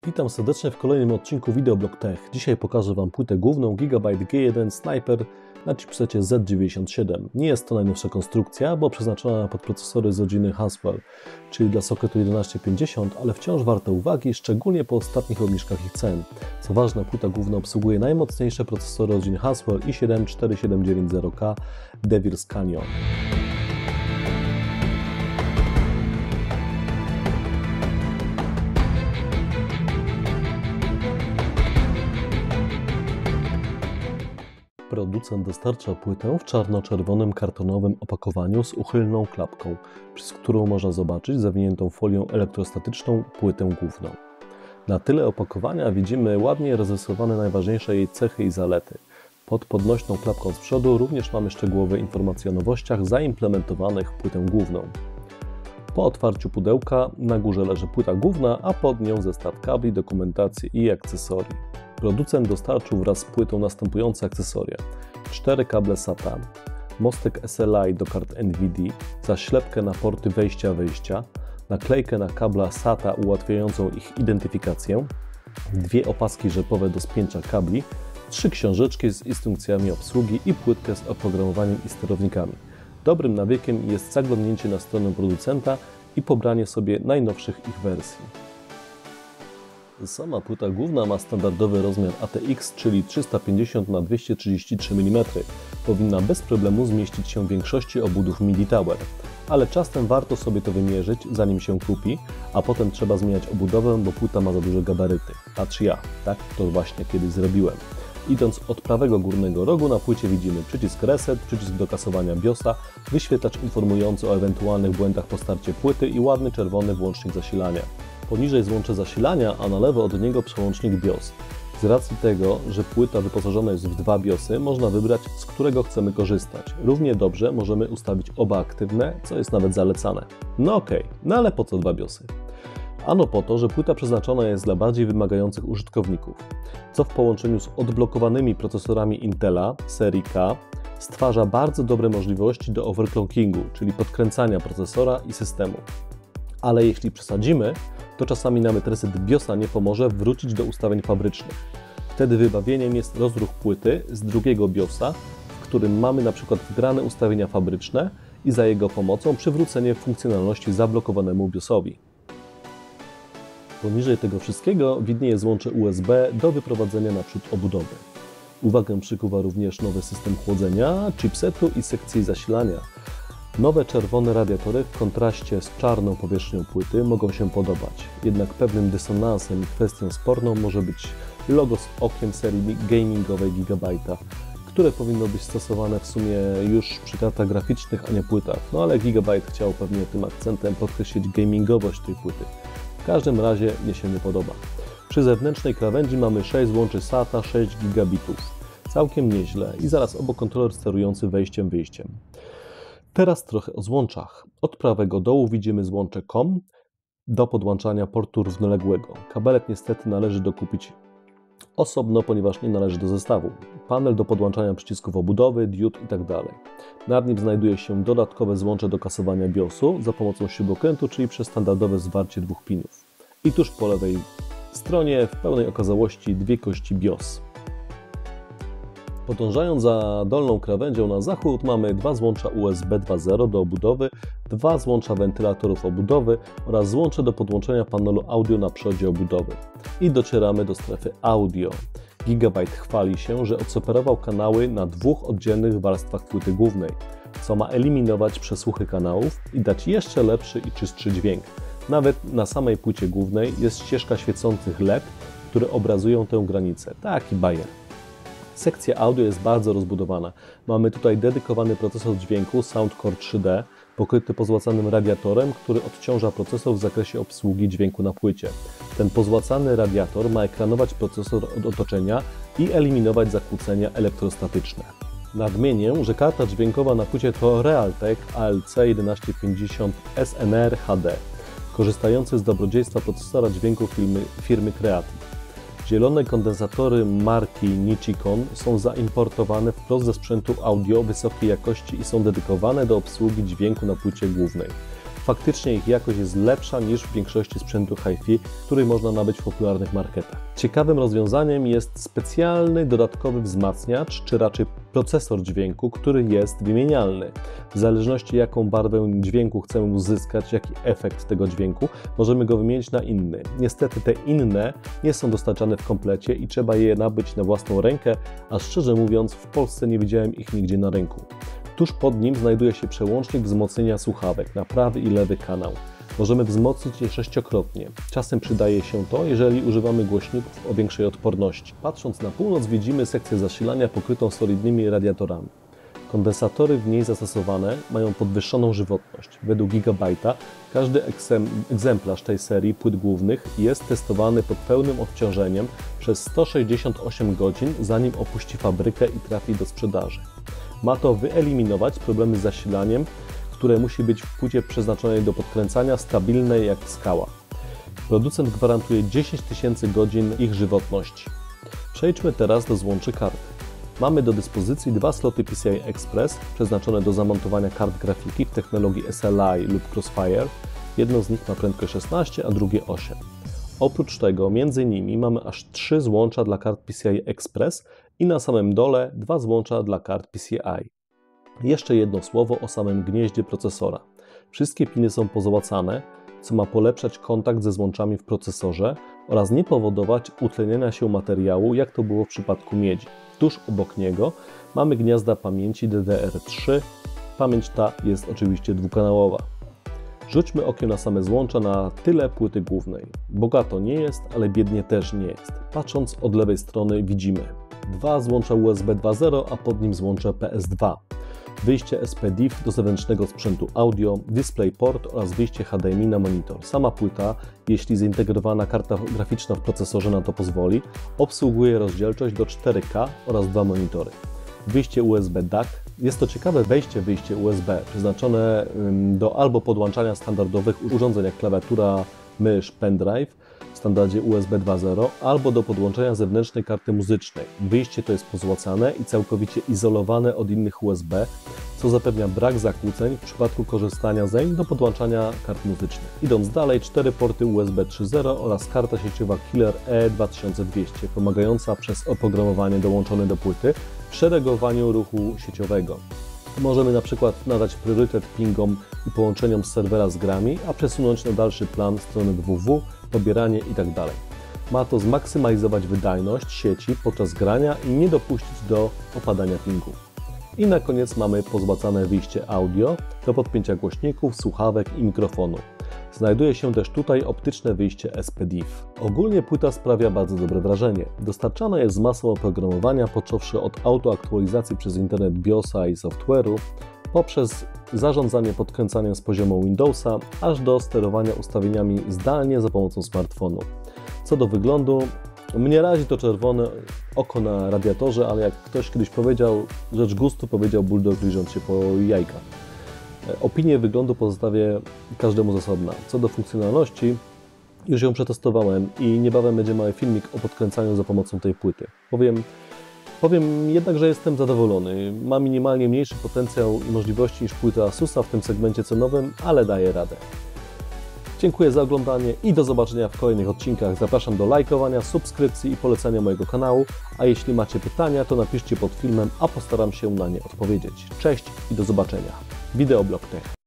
Witam serdecznie w kolejnym odcinku Videoblog Tech. Dzisiaj pokażę Wam płytę główną Gigabyte G1 Sniper na chipsecie Z97. Nie jest to najnowsza konstrukcja, bo przeznaczona na podprocesory z rodziny Haswell, czyli dla sokietu 1150, ale wciąż warta uwagi, szczególnie po ostatnich obniżkach ich cen. Co ważne, płyta główna obsługuje najmocniejsze procesory rodziny Haswell i7-4790K Devil's Canyon. Producent dostarcza płytę w czarno-czerwonym kartonowym opakowaniu z uchylną klapką, przez którą można zobaczyć zawiniętą folią elektrostatyczną płytę główną. Na tyle opakowania widzimy ładnie rozrysowane najważniejsze jej cechy i zalety. Pod podnośną klapką z przodu również mamy szczegółowe informacje o nowościach zaimplementowanych w płytę główną. Po otwarciu pudełka na górze leży płyta główna, a pod nią zestaw kabli, dokumentacji i akcesorii. Producent dostarczył wraz z płytą następujące akcesoria: 4 kable SATA, mostek SLI do kart NVIDIA, zaślepkę na porty wejścia-wyjścia, naklejkę na kabla SATA ułatwiającą ich identyfikację, 2 opaski rzepowe do spięcia kabli, 3 książeczki z instrukcjami obsługi i płytkę z oprogramowaniem i sterownikami. Dobrym nawykiem jest zaglądnięcie na stronę producenta i pobranie sobie najnowszych ich wersji. Sama płyta główna ma standardowy rozmiar ATX, czyli 350 na 233 mm. Powinna bez problemu zmieścić się w większości obudów MIDI Tower, ale czasem warto sobie to wymierzyć, zanim się kupi, a potem trzeba zmieniać obudowę, bo płyta ma za duże gabaryty. Patrz ja, tak to właśnie kiedyś zrobiłem. Idąc od prawego górnego rogu na płycie widzimy przycisk Reset, przycisk do kasowania BIOSa, wyświetlacz informujący o ewentualnych błędach po starcie płyty i ładny czerwony włącznik zasilania. Poniżej złącze zasilania, a na lewo od niego przełącznik BIOS. Z racji tego, że płyta wyposażona jest w 2 BIOSy, można wybrać, z którego chcemy korzystać. Równie dobrze możemy ustawić oba aktywne, co jest nawet zalecane. No okej, no ale po co 2 BIOSy? Ano po to, że płyta przeznaczona jest dla bardziej wymagających użytkowników, co w połączeniu z odblokowanymi procesorami Intela serii K stwarza bardzo dobre możliwości do overclockingu, czyli podkręcania procesora i systemu. Ale jeśli przesadzimy, to czasami nawet reset BIOSa nie pomoże wrócić do ustawień fabrycznych. Wtedy wybawieniem jest rozruch płyty z drugiego BIOSa, w którym mamy na przykład wgrane ustawienia fabryczne i za jego pomocą przywrócenie funkcjonalności zablokowanemu BIOSowi. Poniżej tego wszystkiego widnieje złącze USB do wyprowadzenia naprzód obudowy. Uwagę przykuwa również nowy system chłodzenia, chipsetu i sekcji zasilania. Nowe czerwone radiatory w kontraście z czarną powierzchnią płyty mogą się podobać, jednak pewnym dysonansem i kwestią sporną może być logo z okiem serii gamingowej Gigabyte'a, które powinno być stosowane w sumie już przy kartach graficznych, a nie płytach, no ale Gigabyte chciał pewnie tym akcentem podkreślić gamingowość tej płyty. W każdym razie mnie się nie podoba. Przy zewnętrznej krawędzi mamy 6 złączy SATA 6 gigabitów. Całkiem nieźle i zaraz obok kontroler sterujący wejściem-wyjściem. Teraz trochę o złączach. Od prawego dołu widzimy złącze COM do podłączania portu równoległego. Kabelek niestety należy dokupić osobno, ponieważ nie należy do zestawu. Panel do podłączania przycisków obudowy, diod itd. Nad nim znajduje się dodatkowe złącze do kasowania BIOSu za pomocą śrubokrętu, czyli przez standardowe zwarcie 2 pinów. I tuż po lewej stronie w pełnej okazałości 2 kości BIOS. Podążając za dolną krawędzią na zachód mamy 2 złącza USB 2.0 do obudowy, 2 złącza wentylatorów obudowy oraz złącze do podłączenia panelu audio na przodzie obudowy. I docieramy do strefy audio. Gigabyte chwali się, że odseparował kanały na 2 oddzielnych warstwach płyty głównej, co ma eliminować przesłuchy kanałów i dać jeszcze lepszy i czystszy dźwięk. Nawet na samej płycie głównej jest ścieżka świecących LED, które obrazują tę granicę. Taki bajer. Sekcja audio jest bardzo rozbudowana. Mamy tutaj dedykowany procesor dźwięku Soundcore 3D, pokryty pozłacanym radiatorem, który odciąża procesor w zakresie obsługi dźwięku na płycie. Ten pozłacany radiator ma ekranować procesor od otoczenia i eliminować zakłócenia elektrostatyczne. Nadmienię, że karta dźwiękowa na płycie to Realtek ALC 1150 SNR HD, korzystający z dobrodziejstwa procesora dźwięku firmy Creative. Zielone kondensatory marki Nichicon są zaimportowane wprost ze sprzętu audio wysokiej jakości i są dedykowane do obsługi dźwięku na płycie głównej. faktycznie ich jakość jest lepsza niż w większości sprzętu hi-fi, który można nabyć w popularnych marketach. Ciekawym rozwiązaniem jest specjalny dodatkowy wzmacniacz, czy raczej procesor dźwięku, który jest wymienialny. W zależności jaką barwę dźwięku chcemy uzyskać, jaki efekt tego dźwięku, możemy go wymienić na inny. Niestety te inne nie są dostarczane w komplecie i trzeba je nabyć na własną rękę, a szczerze mówiąc w Polsce nie widziałem ich nigdzie na rynku. Tuż pod nim znajduje się przełącznik wzmocnienia słuchawek na prawy i lewy kanał. Możemy wzmocnić je 6-krotnie. Czasem przydaje się to, jeżeli używamy głośników o większej odporności. Patrząc na północ widzimy sekcję zasilania pokrytą solidnymi radiatorami. Kondensatory w niej zastosowane mają podwyższoną żywotność. Według Gigabyte'a każdy egzemplarz tej serii płyt głównych jest testowany pod pełnym obciążeniem przez 168 godzin, zanim opuści fabrykę i trafi do sprzedaży. Ma to wyeliminować problemy z zasilaniem, które musi być w płycie przeznaczonej do podkręcania, stabilnej jak skała. Producent gwarantuje 10 000 godzin ich żywotności. Przejdźmy teraz do złączy karty. Mamy do dyspozycji dwa sloty PCI Express przeznaczone do zamontowania kart grafiki w technologii SLI lub Crossfire. Jedno z nich ma prędkość 16, a drugie 8. Oprócz tego między nimi mamy aż 3 złącza dla kart PCI Express i na samym dole 2 złącza dla kart PCI. Jeszcze jedno słowo o samym gnieździe procesora. Wszystkie piny są pozłacane, co ma polepszać kontakt ze złączami w procesorze oraz nie powodować utleniania się materiału, jak to było w przypadku miedzi. Tuż obok niego mamy gniazda pamięci DDR3. Pamięć ta jest oczywiście dwukanałowa. Rzućmy okiem na same złącza na tyle płyty głównej. Bogato nie jest, ale biednie też nie jest. Patrząc od lewej strony widzimy 2 złącza USB 2.0, a pod nim złącze PS2. Wyjście SPDIF do zewnętrznego sprzętu audio, DisplayPort oraz wyjście HDMI na monitor. Sama płyta, jeśli zintegrowana karta graficzna w procesorze na to pozwoli, obsługuje rozdzielczość do 4K oraz 2 monitory. Wyjście USB DAC. Jest to ciekawe wyjście USB, przeznaczone do albo podłączania standardowych urządzeń jak klawiatura, mysz, pendrive w standardzie USB 2.0, albo do podłączenia zewnętrznej karty muzycznej. Wyjście to jest pozłacane i całkowicie izolowane od innych USB, co zapewnia brak zakłóceń w przypadku korzystania zeń do podłączania kart muzycznych. Idąc dalej, 4 porty USB 3.0 oraz karta sieciowa Killer E2200, pomagająca przez oprogramowanie dołączone do płyty w szeregowaniu ruchu sieciowego. Możemy na przykład nadać priorytet pingom i połączeniom z serwera z grami, a przesunąć na dalszy plan strony www, pobieranie itd. Ma to zmaksymalizować wydajność sieci podczas grania i nie dopuścić do opadania pingu. I na koniec mamy pozłacane wyjście audio do podpięcia głośników, słuchawek i mikrofonu. Znajduje się też tutaj optyczne wyjście SPDIF. Ogólnie płyta sprawia bardzo dobre wrażenie. Dostarczana jest z masą oprogramowania, począwszy od autoaktualizacji przez internet BIOSa i software'u, poprzez zarządzanie podkręcaniem z poziomu Windowsa, aż do sterowania ustawieniami zdalnie za pomocą smartfonu. Co do wyglądu, mnie razi to czerwone oko na radiatorze, ale jak ktoś kiedyś powiedział, rzecz gustu, powiedział bulldog liżąc się po jajkach. Opinię wyglądu pozostawię każdemu z osobna. Co do funkcjonalności, już ją przetestowałem i niebawem będzie mały filmik o podkręcaniu za pomocą tej płyty. Powiem jednak, że jestem zadowolony. Ma minimalnie mniejszy potencjał i możliwości niż płyta Asusa w tym segmencie cenowym, ale daje radę. Dziękuję za oglądanie i do zobaczenia w kolejnych odcinkach. Zapraszam do lajkowania, subskrypcji i polecania mojego kanału, a jeśli macie pytania, to napiszcie pod filmem, a postaram się na nie odpowiedzieć. Cześć i do zobaczenia. Wideoblog Tech.